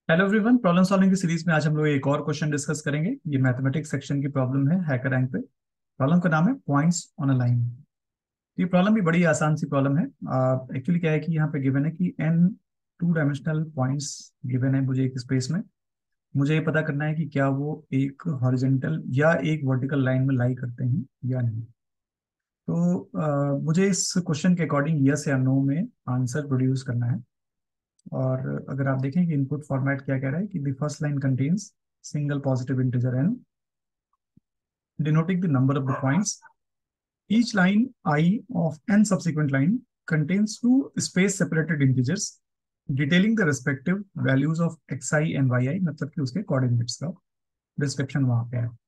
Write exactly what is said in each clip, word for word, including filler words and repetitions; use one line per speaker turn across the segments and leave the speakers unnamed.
Hello everyone, problem solving की series में आज हम लोग एक और क्वेश्चन डिस्कस करेंगे। ये मैथमेटिक्स सेक्शन की प्रॉब्लम है हैकर रैंक पे। प्रॉब्लम का नाम है पॉइंट्स ऑन अ लाइन। ये प्रॉब्लम भी बड़ी आसान सी प्रॉब्लम है। एक्चुअली क्या है कि यहाँ पे गिवन है कि n two dimensional points given है मुझे एक स्पेस में। मुझे ये पता करना है कि क्या वो एक हॉरिजॉन्टल या एक वर्टिकल लाइन में लाई करते हैं या नहीं। तो अ, मुझे इस क्वेश्चन के अकॉर्डिंग यस या नो में आंसर प्रोड्यूस करना है। और अगर आप देखें कि इनपुट फॉर्मेट क्या कह रहा है कि the first line contains single positive integer n denoting the number of the points. Each line I of n subsequent line contains two space separated integers detailing the respective values of xi and yi, मतलब कि उसके coordinates का description वहां पे है।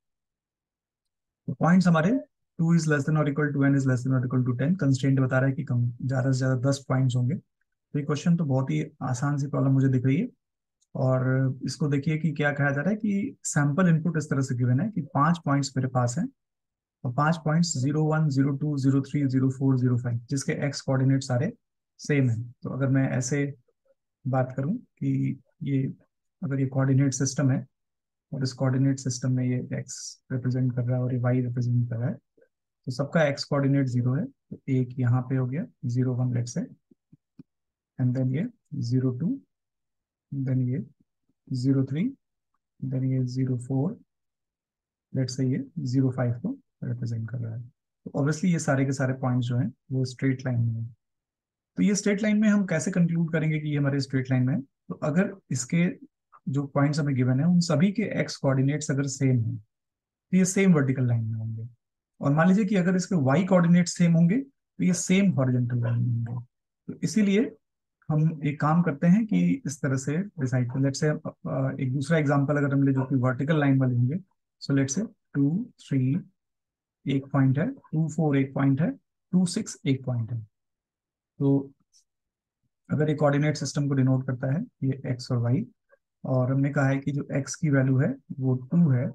तो points हमारे two is less than और equal to n is less than और इक्वल टू टेन। कंस्ट्रेंट बता रहा है कि कम ज्यादा से ज्यादा दस पॉइंट्स होंगे। तो ये क्वेश्चन तो बहुत ही आसान सी प्रॉब्लम मुझे दिख रही है। और इसको देखिए कि क्या कहा जा रहा है कि सैंपल इनपुट इस तरह से गिवन है कि पांच पॉइंट्स मेरे पास हैं। और पांच points zero one zero two zero three zero four zero five जिसके एक्स कोऑर्डिनेट सारे सेम हैं। तो अगर मैं ऐसे बात करूं कि ये अगर ये कोऑर्डिनेट सिस्टम है और इस कोऑर्डिनेट सिस्टम में ये एक्स रिप्रेजेंट कर रहा है और ये वाई रिप्रेजेंट कर रहा है, तो सबका एक्स कोऑर्डिनेट जीरो है। तो एक यहाँ पे हो गया zero one let say, and then ये जीरो टू, देन ये जीरो थ्री, देन ये जीरो फोर, लेट से ये जीरो फाइव को रिप्रेजेंट कर रहा है। तो ऑब्वियसली ये सारे के सारे पॉइंट्स जो हैं वो स्ट्रेट लाइन में है। तो ये स्ट्रेट लाइन में हम कैसे कंक्लूड करेंगे कि ये हमारे स्ट्रेट लाइन में है? तो अगर इसके जो पॉइंट्स हमें गिवन है उन सभी के एक्स कोऑर्डिनेट्स अगर सेम हैं तो ये सेम वर्टिकल लाइन में होंगे। और मान लीजिए कि अगर इसके वाई कोऑर्डिनेट सेम होंगे तो ये सेम हॉरिजॉन्टल लाइन में होंगे। तो इसीलिए हम एक काम करते हैं कि इस तरह से डिसाइड कर, लेट से एक दूसरा एग्जांपल अगर हम ले जो कि वर्टिकल लाइन वाले होंगे। So let say two three एक पॉइंट है, टू फोर एक पॉइंट है, टू सिक्स एक पॉइंट है। तो अगर ये कोऑर्डिनेट सिस्टम को डिनोट करता है ये एक्स और वाई, और हमने कहा है कि जो एक्स की वैल्यू है वो टू है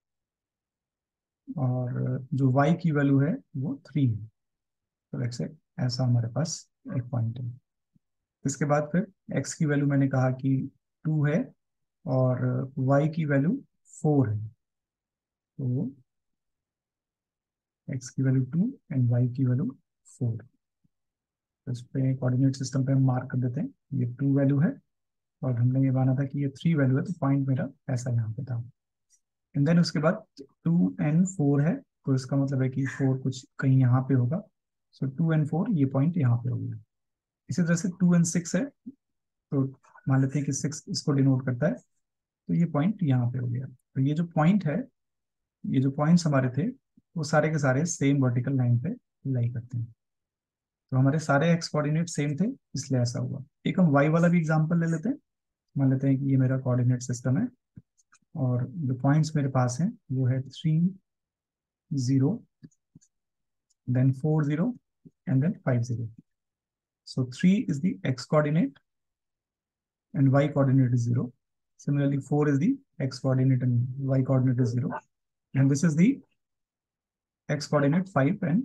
और जो वाई की वैल्यू है वो थ्री है। तो लेट्स से ऐसा हमारे पास एक पॉइंट है। इसके बाद फिर एक्स की वैल्यू मैंने कहा कि टू है और वाई की वैल्यू फोर है। तो एक्स की वैल्यू टू एंड वाई की वैल्यू फोर। तो इस पे कोऑर्डिनेट सिस्टम पे हम मार्क कर देते हैं ये टू वैल्यू है और हमने ये माना था कि ये थ्री वैल्यू है, तो पॉइंट मेरा ऐसा यहाँ पे था। एंड देन उसके बाद टू एंड फोर है, तो इसका मतलब है कि फोर कुछ कहीं यहाँ पे होगा। सो टू एंड फोर ये पॉइंट यहाँ पे हो गया। इसी तरह से टू एंड सिक्स है, तो मान लेते हैं कि सिक्स इसको डिनोट करता है, तो ये पॉइंट यहाँ पे हो गया। तो ये जो पॉइंट है, ये जो पॉइंट्स हमारे थे वो सारे के सारे सेम वर्टिकल लाइन पे लाई करते हैं। तो हमारे सारे एक्स कोऑर्डिनेट सेम थे इसलिए ऐसा हुआ। एक हम वाई वाला भी एग्जांपल ले लेते हैं। मान लेते हैं कि ये मेरा कोऑर्डिनेट सिस्टम है और जो पॉइंट्स मेरे पास हैं वो है three zero, then four zero, and then five zero. So three is the x coordinate and y coordinate is zero. Similarly, four is the x coordinate and y coordinate is zero. And this is the x coordinate five and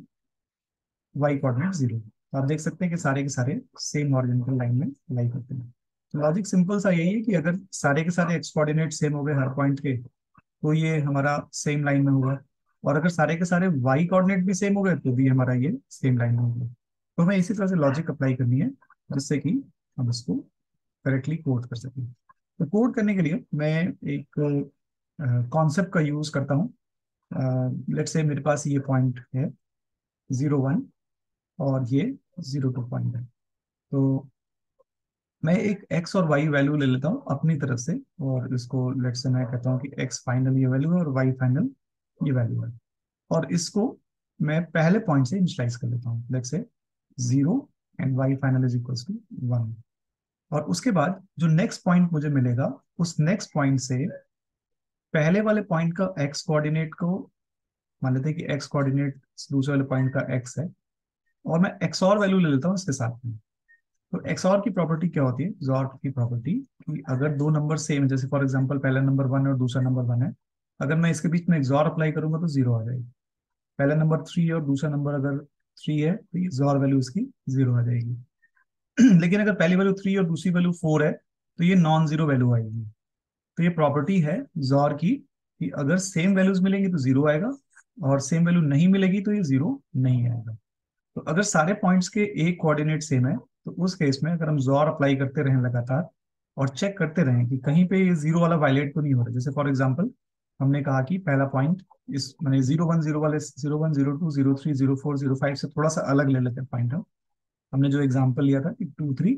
y coordinate zero. तो आप देख सकते हैं कि सारे के सारे same horizontal line में लाई करते हैं। तो लॉजिक सिंपल सा यही है कि अगर सारे के सारे x कोऑर्डिनेट सेम हो गए हर पॉइंट के, तो ये हमारा सेम लाइन में होगा। और अगर सारे के सारे y कोऑर्डिनेट भी सेम हो गए तो भी हमारा ये सेम लाइन में होगा। तो हमें इसी तरह से लॉजिक अप्लाई करनी है जिससे कि हम इसको करेक्टली कोड कर सकें। तो कोड करने के लिए मैं एक कॉन्सेप्ट का यूज करता हूँ। लेट्स से मेरे पास ये पॉइंट है जीरो वन और ये जीरो टू पॉइंट है। तो मैं एक एक्स और वाई वैल्यू ले लेता हूँ अपनी तरफ से, और इसको लेट्स से मैं कहता हूँ कि एक्स फाइनल ये वैल्यू है और वाई फाइनल ये वैल्यू है। और इसको मैं पहले पॉइंट से इनिशियलाइज कर लेता हूँ, let's say zero and y final is equal to one. और उसके बाद जो नेक्स्ट पॉइंट मुझे मिलेगा उस नेक्स्ट पॉइंट से पहले वाले पॉइंट का एक्स कोऑर्डिनेट को मान लेते हैं कि एक्स कोऑर्डिनेट दूसरे वाले पॉइंट का एक्स है, और मैं एक्स और वैल्यू ले लेता हूँ इसके साथ में। तो एक्स और की प्रॉपर्टी क्या होती है, XOR की प्रॉपर्टी, कि अगर दो नंबर सेम है, जैसे फॉर एग्जांपल पहला नंबर वन और दूसरा नंबर वन है, अगर मैं इसके बीच में XOR अप्लाई करूंगा तो जीरो आ जाएगी। पहला नंबर थ्री है और दूसरा नंबर अगर थ्री है तो XOR वैल्यू इसकी जीरो आ जाएगी। लेकिन अगर पहली वैल्यू थ्री और दूसरी वैल्यू फोर है तो ये नॉन जीरो वैल्यू आएगी। तो ये प्रॉपर्टी है जॉर की कि अगर सेम वैल्यूज मिलेंगी तो जीरो आएगा, और सेम वैल्यू नहीं मिलेगी तो ये जीरो नहीं आएगा। तो अगर सारे पॉइंट्स के एक कोऑर्डिनेट सेम है तो उस केस में अगर हम जॉर अप्लाई करते रहें लगातार और चेक करते रहें कि कहीं पे ये जीरो वाला वायलेट तो नहीं हो रहा, जैसे फॉर एग्जांपल हमने कहा कि पहला पॉइंट इस मैंने जीरो वन जीरो वाले zero one zero two zero three zero four zero five से थोड़ा सा अलग ले लेते हैं पॉइंट हम। हमने जो एग्जांपल लिया था कि two three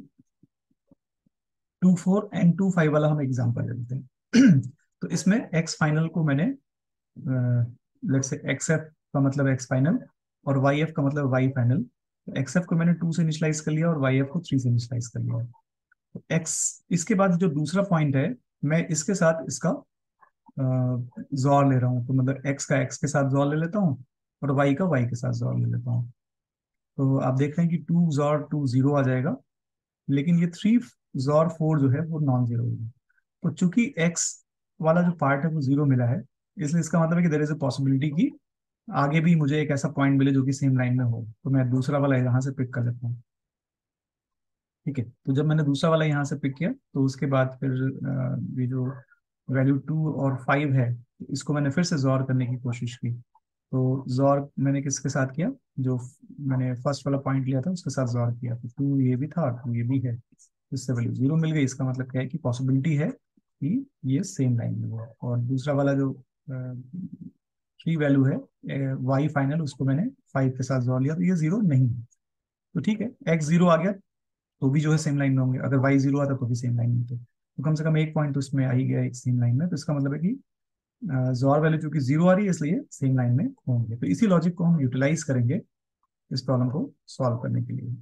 two four and two five वाला हम एग्जांपल ले लेते हैं। तो इसमें एक्स फाइनल को मैंने लेट्स से एक्स एफ का मतलब एक्स फाइनल और वाई एफ का मतलब वाई फाइनल। तो एक्स एफ को मैंने टू से इनिशलाइज कर लिया और वाई एफ को थ्री से इनिशलाइज कर लिया। तो एक्स इसके बाद जो दूसरा पॉइंट है मैं इसके साथ इसका जॉर ले रहा हूँ, तो मतलब एक्स का एक्स के साथ जॉर ले लेता हूँ और वाई का वाई के साथ जॉर ले लेता हूँ। तो आप देख रहे हैं कि टू जॉर टू जीरो आ जाएगा, लेकिन ये थ्री जॉर फोर जो है वो नॉन जीरो होगी। तो चूंकि एक्स वाला जो पार्ट है वो जीरो मिला है, इसलिए इसका मतलब है कि देयर इज अ पॉसिबिलिटी कि आगे भी मुझे एक ऐसा पॉइंट मिले जो कि सेम लाइन में हो। तो मैं दूसरा वाला यहाँ से पिक कर लेता हूँ। ठीक है, तो जब मैंने दूसरा वाला यहाँ से पिक किया तो उसके बाद फिर अ, ये जो वैल्यू टू और फाइव है इसको मैंने फिर से जॉर करने की कोशिश की। तो जॉर मैंने किसके साथ किया, जो मैंने फर्स्ट वाला पॉइंट लिया था उसके साथ जॉर किया। तो टू ये भी था और टू ये भी है, इससे वैल्यू जीरो मिल गई। इसका मतलब क्या है कि पॉसिबिलिटी है कि ये सेम लाइन में हो। और दूसरा वाला जो थ्री वैल्यू है वाई फाइनल, उसको मैंने फाइव के साथ जोड़ लिया तो ये जीरो नहीं है। तो ठीक है, एक्स जीरो आ गया तो भी जो है सेम लाइन में होंगे, अगर वाई जीरो आता तो भी सेम लाइन में थे। तो कम से कम एक पॉइंट तो उसमें आ ही गया एक सेम लाइन में। तो इसका मतलब है कि जोर वैल्यू चूंकि जीरो आ रही है इसलिए सेम लाइन में होंगे। तो इसी लॉजिक को हम यूटिलाइज करेंगे इस प्रॉब्लम को सॉल्व करने के लिए।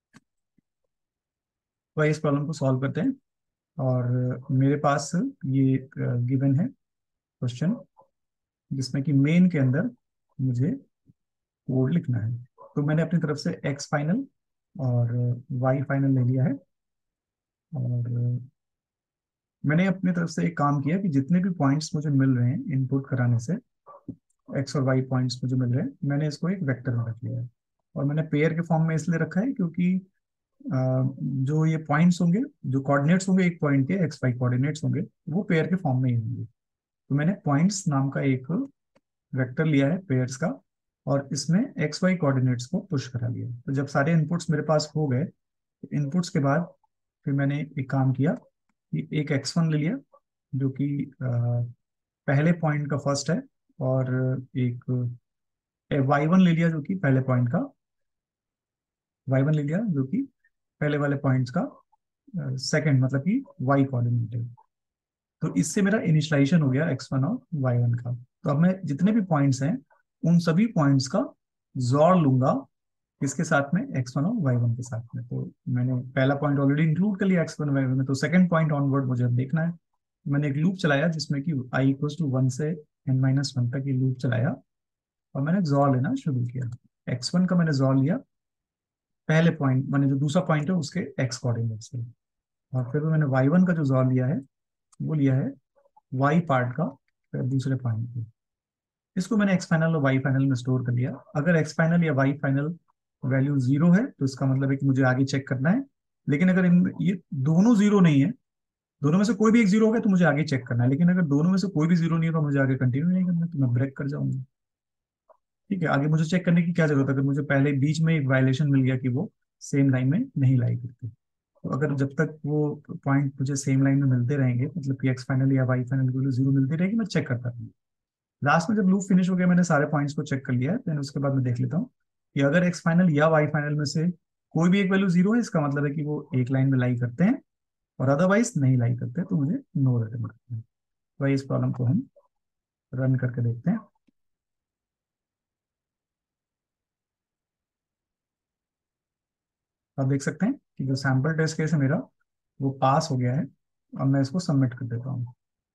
तो इस प्रॉब्लम को सॉल्व करते हैं। और मेरे पास ये गिवन है क्वेश्चन जिसमें कि मेन के अंदर मुझे कोड लिखना है। तो मैंने अपनी तरफ से एक्स फाइनल और वाई फाइनल ले लिया है। और मैंने अपनी तरफ से एक काम किया कि जितने भी पॉइंट्स मुझे मिल रहे हैं इनपुट कराने से, एक्स और वाई पॉइंट्स मुझे मिल रहे हैं, मैंने इसको एक वेक्टर में रख लिया है। और मैंने पेयर के फॉर्म में इसलिए रखा है क्योंकि अ, जो ये पॉइंट्स होंगे, जो कोऑर्डिनेट्स होंगे एक पॉइंट के, एक्स वाई कोऑर्डिनेट्स होंगे, वो पेयर के फॉर्म में ही होंगे। तो मैंने पॉइंट्स नाम का एक वेक्टर लिया है पेयर्स का, और इसमें एक्स वाई कोऑर्डिनेट्स को पुश करा लिया। तो जब सारे इनपुट्स मेरे पास हो गए, तो इनपुट्स के बाद फिर मैंने एक काम किया कि एक एक्स वन ले लिया जो कि अ, पहले पॉइंट का फर्स्ट है, और एक वाई वन ले लिया जो कि पहले पॉइंट का वाई वन ले लिया जो कि पहले वाले पॉइंट्स का सेकंड, मतलब कि वाई कोऑर्डिनेट है। तो इससे मेरा इनिशियलाइजेशन हो गया एक्स वन और वाई वन का। तो अब मैं जितने भी पॉइंट्स हैं उन सभी पॉइंट्स का जोड़ लूंगा किसके साथ में, एक्स वन और वाई वन के साथ में। तो मैंने पहला पॉइंट ऑलरेडी इंक्लूड कर लिया एक्स वन वाई वन में, तो सेकंड पॉइंट ऑनवर्ड मुझे अब देखना है। मैंने एक लूप चलाया जिसमें कि आई इक्वल टू वन से एन माइनस वन तक ये लूप चलाया, और मैंने जोड़ लेना शुरू किया। एक्स वन का मैंने जोड़ लिया पहले पॉइंट, मैंने जो दूसरा पॉइंट है उसके एक्स कोऑर्डिनेट से। और फिर मैंने वाई वन का जो जोड़ लिया है वो लिया है वाई पार्ट का दूसरे पॉइंट पे। इसको मैंने एक्स फाइनल और वाई फाइनल में स्टोर कर लिया। अगर एक्स फाइनल या वाई फाइनल वैल्यू जीरो है तो इसका मतलब है कि मुझे आगे चेक करना है। लेकिन अगर इन ये दोनों जीरो नहीं है, दोनों में से कोई भी एक जीरो हो गया तो मुझे आगे चेक करना है। लेकिन अगर दोनों में से कोई भी जीरो नहीं है तो मुझे आगे कंटिन्यू नहीं करना, तो मैं ब्रेक कर जाऊंगा। ठीक है, आगे मुझे चेक करने की क्या जरूरत है अगर मुझे पहले बीच में एक वायलेशन मिल गया कि वो सेम लाइन में नहीं लाई करते। तो अगर जब तक वो पॉइंट मुझे सेम लाइन में मिलते रहेंगे, मतलब कि एक्स फाइनल या वाई फाइनल की वैल्यू जीरो मिलती रहेगी, मैं चेक करता रहूंगा। लास्ट में जब लूप फिनिश हो गया, मैंने सारे पॉइंट्स को चेक कर लिया है, देन उसके बाद मैं देख लेता हूँ कि अगर एक्स फाइनल या वाई फाइनल में से कोई भी एक वैल्यू जीरो है, इसका मतलब है कि वो एक लाइन में लाई करते हैं, और अदरवाइज नहीं लाई करते हैं तो मुझे नो रिटर्न करते हैं। तो इस प्रॉब्लम को हम रन करके देखते हैं। आप देख सकते हैं कि जो सैम्पल टेस्ट केस है मेरा वो पास हो गया है। अब मैं इसको सबमिट कर देता हूँ।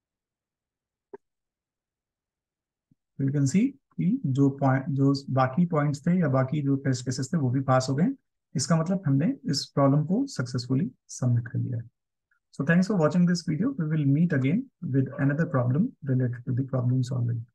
यू कैन सी कि जो पॉइंट जो बाकी पॉइंट्स थे या बाकी जो टेस्ट केसेस थे वो भी पास हो गए। इसका मतलब हमने इस प्रॉब्लम को सक्सेसफुली सबमिट कर लिया है। So thanks for watching this video. We will meet again with another problem related to the problem solving.